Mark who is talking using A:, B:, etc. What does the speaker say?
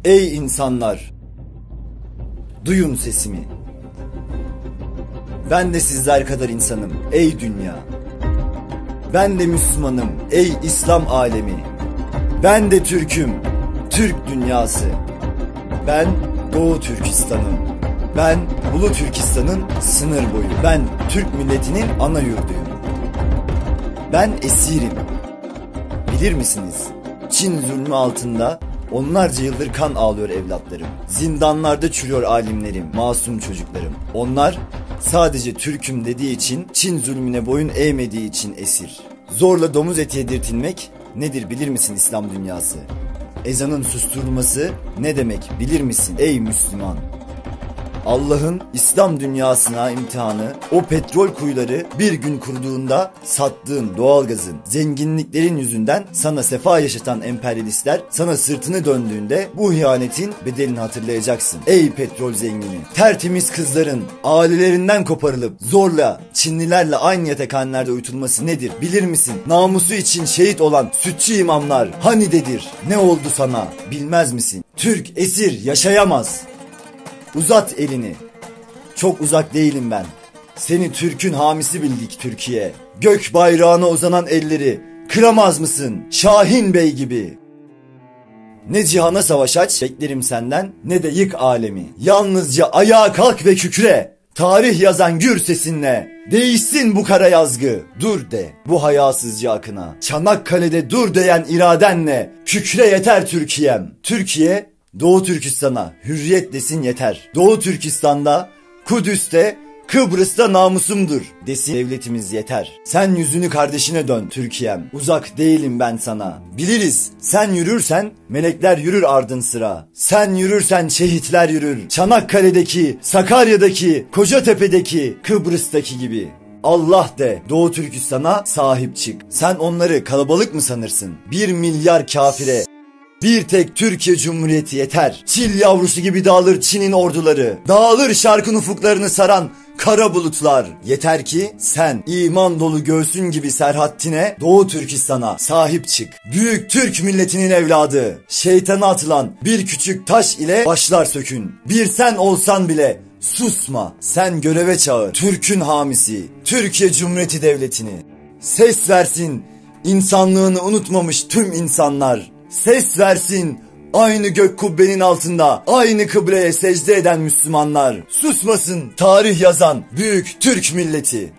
A: Ey insanlar! Duyun sesimi. Ben de sizler kadar insanım ey dünya. Ben de Müslümanım ey İslam alemi. Ben de Türk'üm, Türk dünyası. Ben Doğu Türkistan'ım. Ben Ulu Türkistan'ın sınır boyu. Ben Türk milletinin ana yurduyum. Ben esirim. Bilir misiniz? Çin zulmü altında onlarca yıldır kan ağlıyor evlatlarım. Zindanlarda çürüyor alimlerim, masum çocuklarım. Onlar sadece Türk'üm dediği için, Çin zulmüne boyun eğmediği için esir. Zorla domuz eti yedirtilmek nedir bilir misin İslam dünyası? Ezanın susturulması ne demek bilir misin ey Müslüman? Allah'ın İslam dünyasına imtihanı o petrol kuyuları bir gün kuruduğunda sattığın doğalgazın, zenginliklerin yüzünden sana sefa yaşatan emperyalistler sana sırtını döndüğünde bu ihanetin bedelini hatırlayacaksın. Ey petrol zengini, tertemiz kızların ailelerinden koparılıp zorla Çinlilerle aynı yatakhanelerde uyutulması nedir bilir misin? Namusu için şehit olan sütçü imamlar hanidedir? Ne oldu sana bilmez misin? Türk esir yaşayamaz. Uzat elini. Çok uzak değilim ben. Seni Türk'ün hamisi bildik Türkiye. Gök bayrağına uzanan elleri kıramaz mısın Şahin Bey gibi? Ne cihana savaş aç beklerim senden, ne de yık alemi. Yalnızca ayağa kalk ve kükre. Tarih yazan gür sesinle. Değişsin bu kara yazgı. Dur de bu hayasızca akına. Çanakkale'de dur diyen iradenle. Kükre yeter Türkiye'm. Türkiye Doğu Türkistan'a hürriyet desin yeter. Doğu Türkistan'da, Kudüs'te, Kıbrıs'ta namusumdur desin devletimiz yeter. Sen yüzünü kardeşine dön Türkiye'm. Uzak değilim ben sana. Biliriz sen yürürsen melekler yürür ardın sıra. Sen yürürsen şehitler yürür. Çanakkale'deki, Sakarya'daki, Kocatepe'deki, Kıbrıs'taki gibi. Allah de Doğu Türkistan'a sahip çık. Sen onları kalabalık mı sanırsın? 1 milyar kafire bir tek Türkiye Cumhuriyeti yeter. Çil yavrusu gibi dağılır Çin'in orduları. Dağılır şarkın ufuklarını saran kara bulutlar. Yeter ki sen iman dolu göğsün gibi Serhaddin'e, Doğu Türkistan'a sahip çık. Büyük Türk milletinin evladı. Şeytana atılan bir küçük taş ile başlar sökün. Bir sen olsan bile susma. Sen göreve çağır Türk'ün hamisi, Türkiye Cumhuriyeti Devleti'ni. Ses versin insanlığını unutmamış tüm insanlar. Ses versin aynı gök kubbenin altında aynı kıbleye secde eden Müslümanlar. Susmasın tarih yazan büyük Türk milleti.